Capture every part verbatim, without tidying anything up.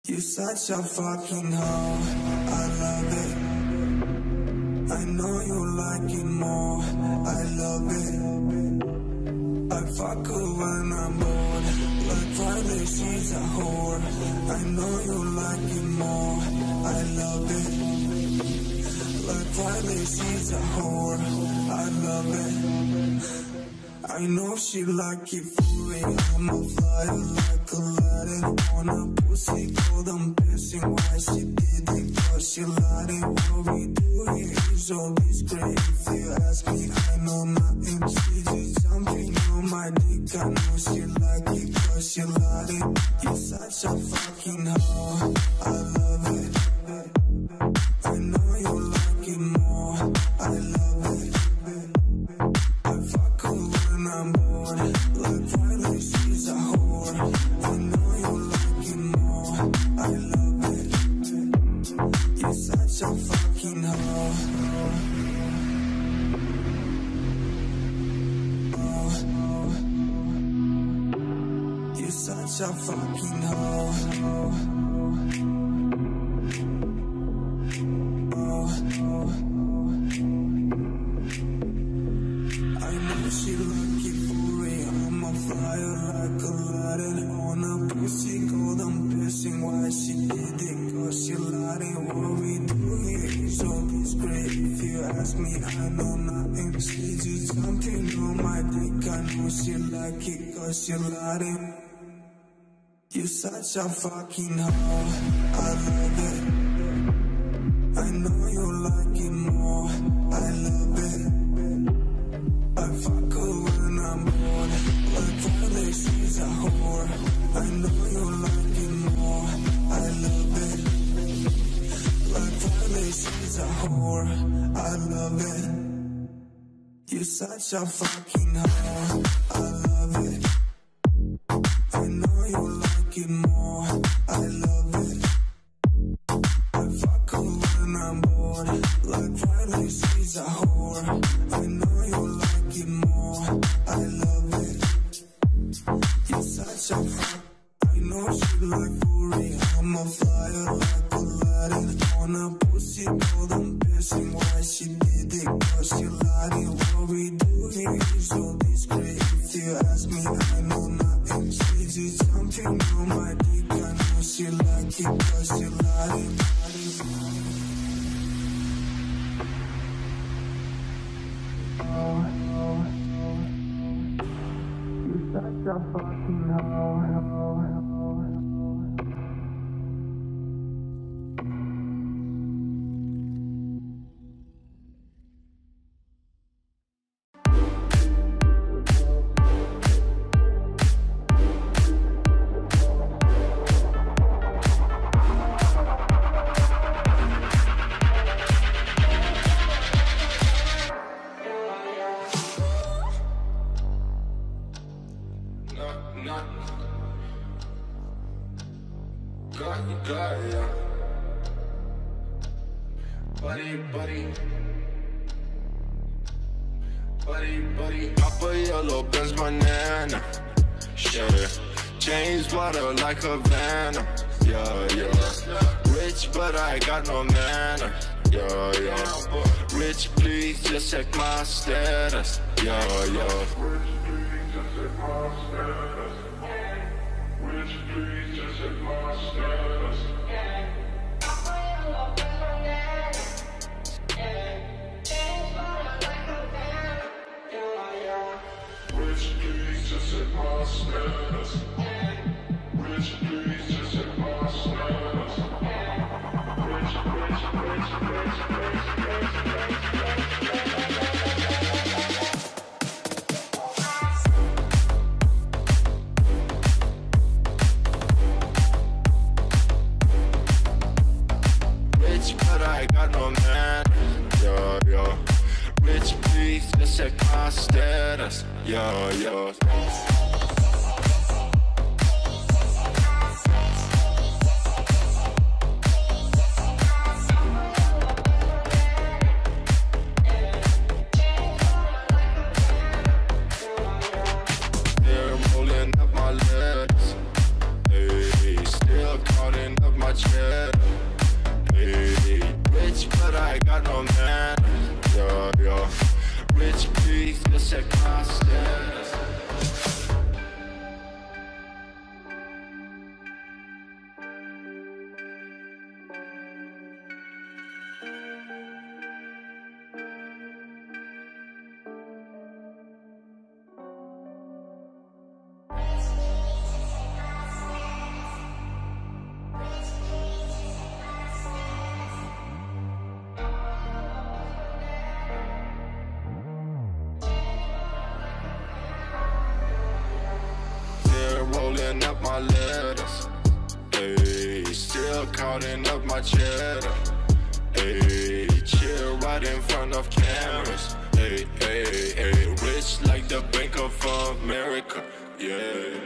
You're such a fucking hoe, I love it. I know you like it more, I love it. I fuck her when I'm bored, like Friday she's a whore. I know you like it more, I love it. Like Friday she's a whore, I love it. I know she like it fully, I'm a flyer like Aladdin. On a pussy cold, I'm pissing why she did it, cause she lied it. What we do here is all this great. If you ask me, I know nothing. She just jumping on my dick, I know she like it, cause she lied it. You're such a fucking hoe, I love it. I know you like it more, I love it. I fuck her when I'm bored, like Friday she's a whore. I know you like it more, I love it. You're such a fucking hoe. Oh, you're such a fucking hoe. She like it for it, I'm a flyer like Aladdin. On a pussy cold, I'm pissing why she did it, cause she lied it. What we do here is all this great. If you ask me, I know nothing. She just jumping on my dick, I know she like it, cause she lied it. You're such a fucking hoe, I love it. I know you like it more, I love it. I fuck her when I'm bored, like Friday she's a whore. I know you like it more, I love it. Like Friday she's a whore, I love it. You're such a fucking hoe, I love it. I know you like it more, I love it. I fuck her when I'm bored, like Friday she's a whore. I know you like it more, I love it. You're such a fuck. I know she like furry, I'm a flyer like Aladdin. On a pussy cold, I'm pissing why she did it, cause she lied it. What we do here is all this great. If you ask me, I know nothing. She just jumping on my dick, I know she like it, cause she lied it. You're such a fucking hoe. Buddy, buddy, buddy, buddy. Pop a yellow Benz banana, shutter. Chains water like Havana, yeah, yeah. Rich, but I got no manner, yeah, yeah. Rich, please just check my status, yeah, yeah. Rich, please just check my status. Rich, please just check my status. Rich, please just check my status. Rich, rich, rich, rich, rich, rich, rich, but I got no man, yo, yo. Rich, please just check my status, yo, yo. They're rolling up my legs, hey, still counting up my c'est constant. Rolling up my letters, ayy, still counting up my cheddar, ayy, chill right in front of cameras, ayy, ayy, ayy, rich like the Bank of America, yeah.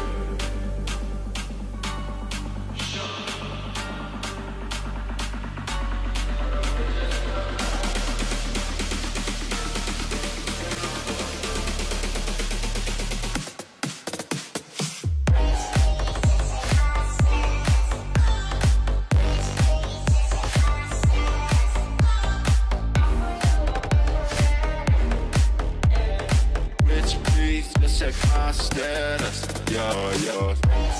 Check my status, yo, yo.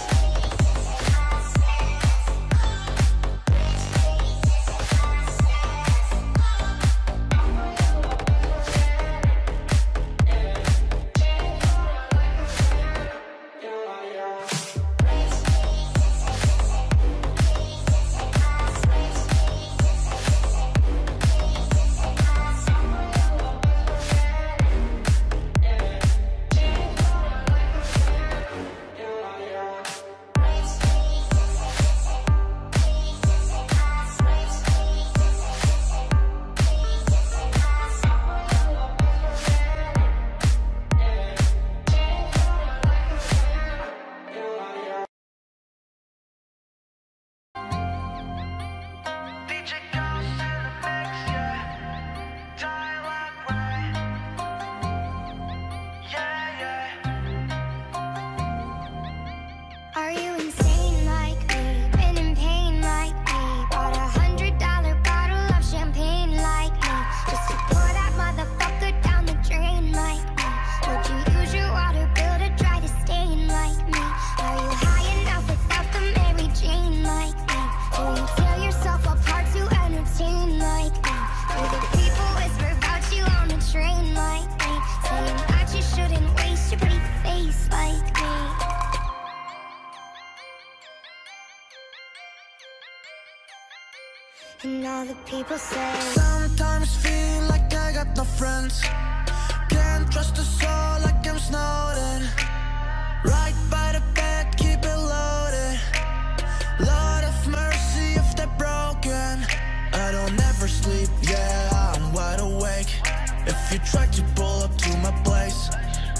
And all the people say, sometimes feel like I got no friends. Can't trust a soul like I'm Snowden. Right by the bed, keep it loaded. Lord of mercy if they're broken. I don't ever sleep, yeah, I'm wide awake. If you try to pull up to my place,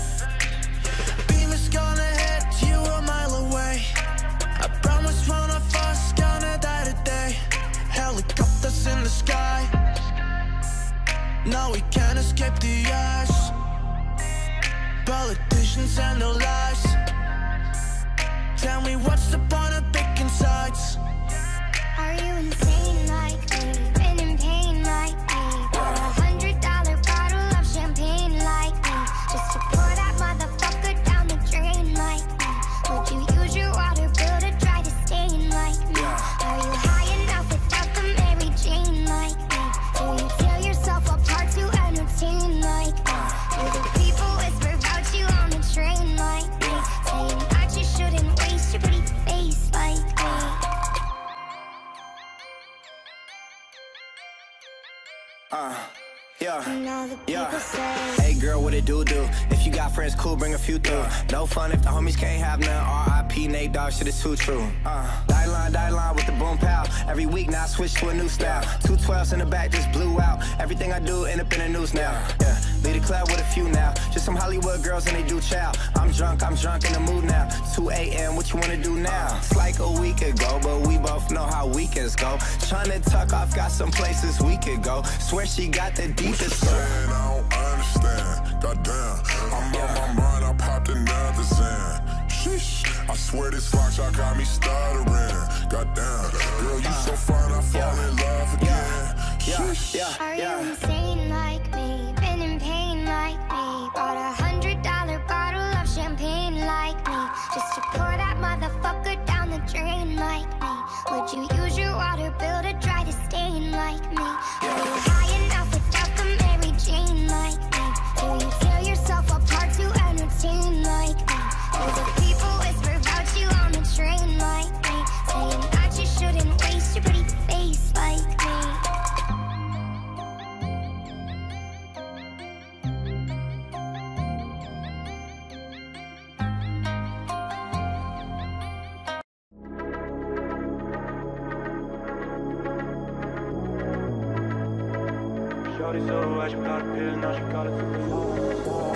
beam is gonna hit you a mile away. I promise one of us gonna die today. Helicopters in the sky, now we can't escape the eyes. Politicians and their lies. Tell me what's the point of picking sides? are you insane like me? Been in pain like me? Bought a hundred dollar bottle of champagne like me? Just to pour that motherfucker down the drain like me? Would you use your water bill to try to stain like me? Are you high enough without the Mary Jane like me? Do you tear yourself apart to entertain like me? Do the people whisper about you on the train like me? Saying that you shouldn't waste your pretty face like me? Uh, yeah, And all the people yeah. say, Hey girl, what it do do? If you got friends, cool, bring a few through. No fun if the homies can't have none. R I P Nate Dogg, shit is too true. Uh, die line, die line with the boom pow. Every week now I switch to a new style. Two twelves in the back just blew out. Everything I do end up in the news now. Yeah, lead a club with a few now. Just some Hollywood girls and they do chow. I'm drunk, I'm drunk in the mood now. two A M, what you wanna do now? It's like a week ago, but we both know how weekends go. Tryna tuck off, got some places we could go. Swear she got the deepest. I don't understand. Goddamn, I'm on my mind. I popped another Zen. Sheesh, I swear this lock shot got me stuttering. Goddamn, girl, you so fine, I fall in love again. Sheesh. are you insane like me? Been in pain like me? Would you use your water bill to try to stain like me? Are you high enough without the Mary Jane like me? Do you tear yourself apart to entertain like me? Do the people whisper about you on the train like me? Saying that you shouldn't waste your pretty face like me. Shorty so high, she got a pill, now she call it super low.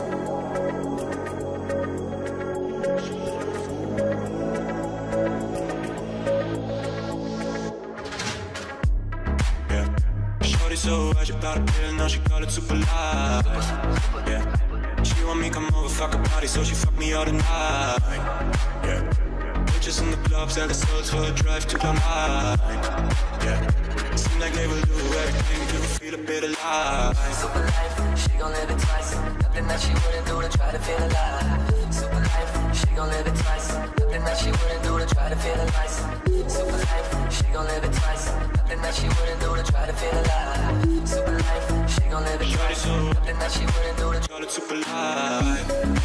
Yeah. Shorty so high, she got a pill, now she call it super light. Yeah. She want me come over, fuck her body, so she fuck me all the night. Yeah. Bitches in the clubs, and the souls for a drive to the night. Yeah. Seem like they will do everything to feel a bit alive. Super life, she gon' live it twice. Nothing that she wouldn't do to try to feel alive. Super life, she gon' live it twice. Nothing that she wouldn't do to try to feel alive. Super life, she gon' live it twice. Nothing that she wouldn't do to try to feel alive. Super life, she gon' live it twice. Nothing that she wouldn't do to call it super life.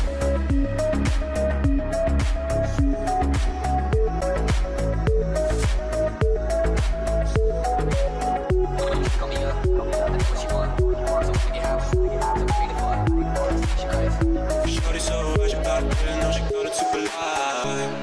Shorty so high, she got a pill, now she call it super light.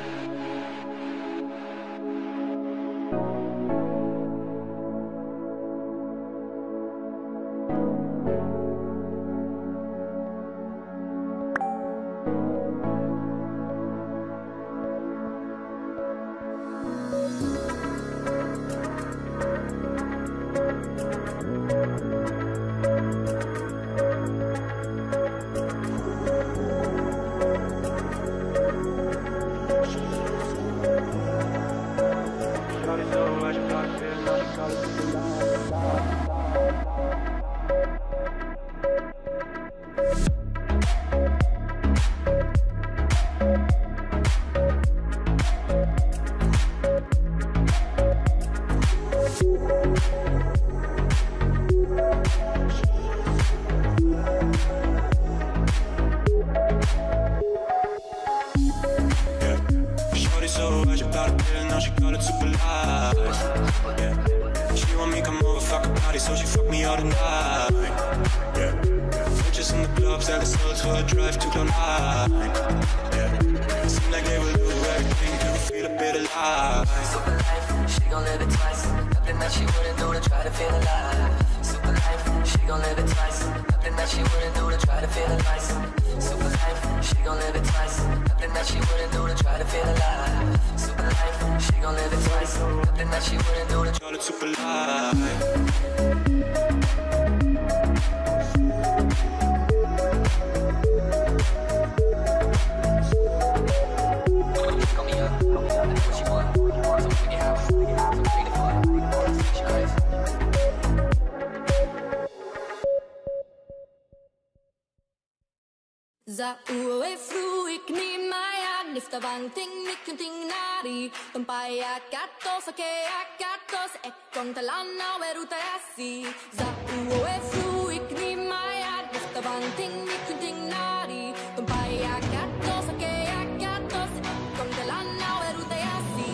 Zauwe fruik ni maya nifta vanting nikunting nari Tumpaya katos ake akatos ekong talana weruta yasi Zauwe fruik ni maya nifta vanting nikunting nari Tumpaya katos ake akatos ekong talana weruta yasi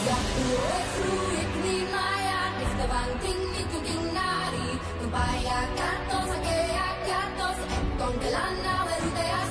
Zauwe fruik ni maya nifta vanting nikunting nari Tumpaya katos ake akatos ekong talana weruta yasi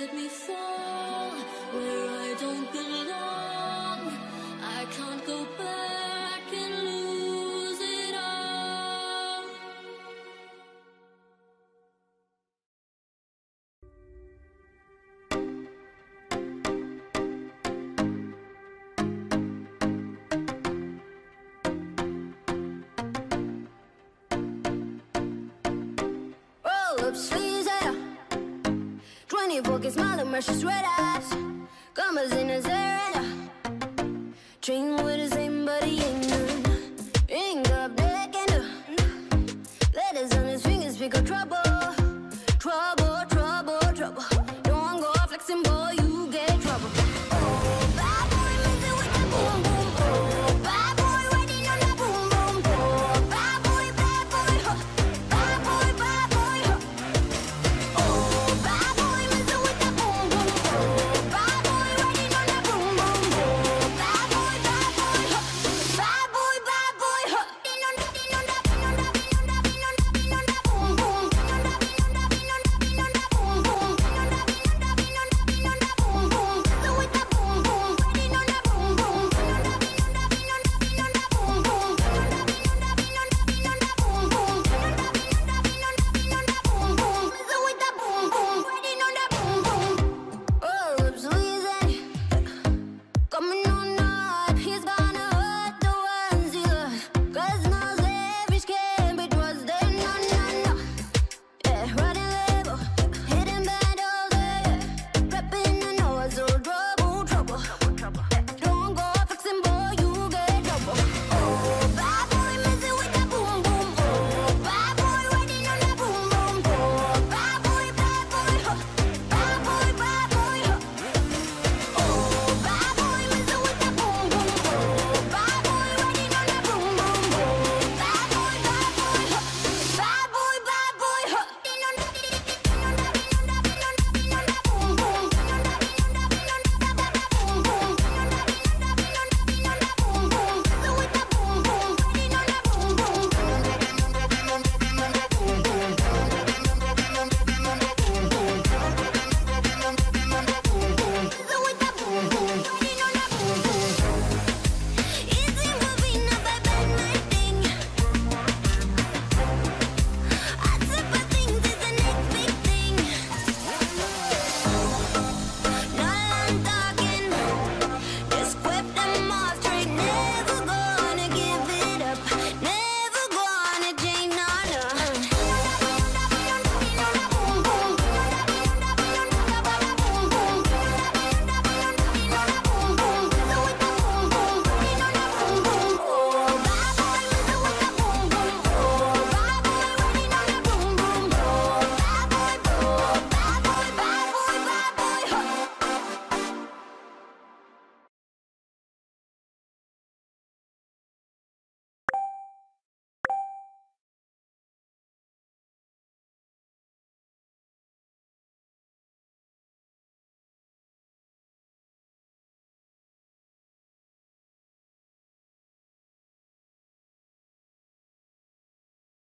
let me fall where I don't belong. I can't go back and lose it all. Roll up sleeves, yeah. twenty-four K smile and precious red eyes. Commas in his hair, dream with the same buddy ain't none. Ring up deck and letters on his fingers, pick up trouble.